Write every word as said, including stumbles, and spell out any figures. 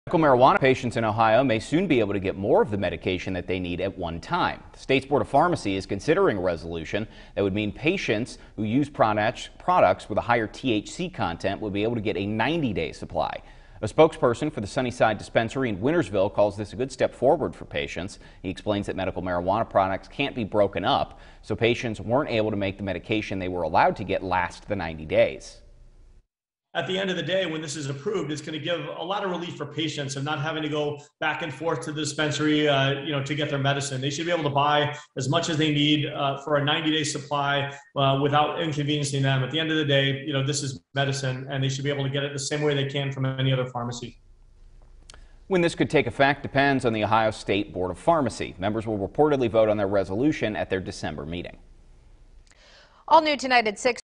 Medical marijuana patients in Ohio may soon be able to get more of the medication that they need at one time. The state's Board of Pharmacy is considering a resolution that would mean patients who use products products with a higher T H C content will be able to get a ninety day supply. A spokesperson for the Sunnyside Dispensary in Wintersville calls this a good step forward for patients. He explains that medical marijuana products can't be broken up, so patients weren't able to make the medication they were allowed to get last the ninety days. At the end of the day, when this is approved, it's going to give a lot of relief for patients and not having to go back and forth to the dispensary, uh, you know, to get their medicine. They should be able to buy as much as they need uh, for a ninety day supply uh, without inconveniencing them. At the end of the day, you know, this is medicine, and they should be able to get it the same way they can from any other pharmacy. When this could take effect depends on the Ohio State Board of Pharmacy. Members will reportedly vote on their resolution at their December meeting. All new tonight at six.